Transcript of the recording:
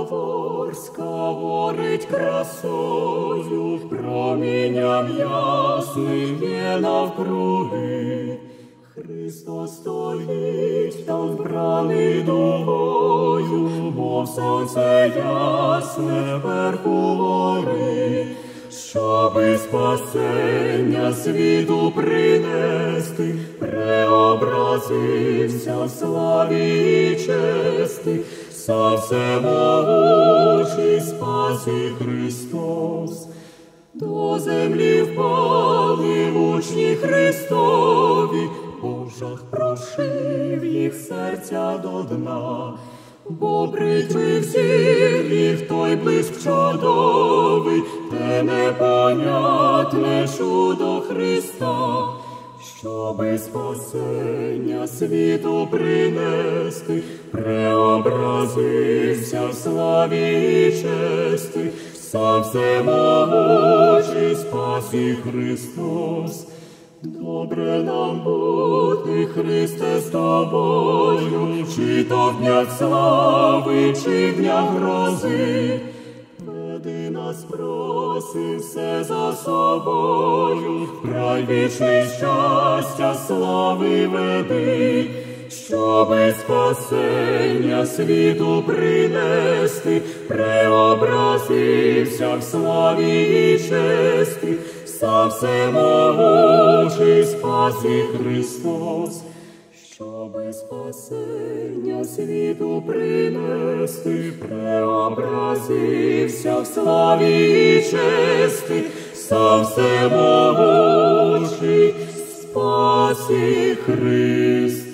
Святогорська горить красою, промінням ясним є навкруги. Христос стоїть там вбраний дугою, мов сонце ясне верху гори. Щоби спасення світу принести, преобразився в славі і чести, сам всемогучий спас і Христос. До землі впали учні Христові, Божах прошив їх серця до дна. Бо бритви взір їх той блиск чудовий, те непонятне чудо Христа. Щоби спасення світу принести, преобразився в славі і чести, сам всемогучий спас і Христос. Добре нам бути, Христе, з тобою, чи то в днях слави, чи в днях грози. Веди нас, проси, все за собою, в край вічний щастя, слави веди. Щоби спасення світу принести, преобразився в славі і чести, сам всемогучий спас і Христос. Щоби спасення світу принести, преобразився в славі і чести, сам всемогучий спас і Христос.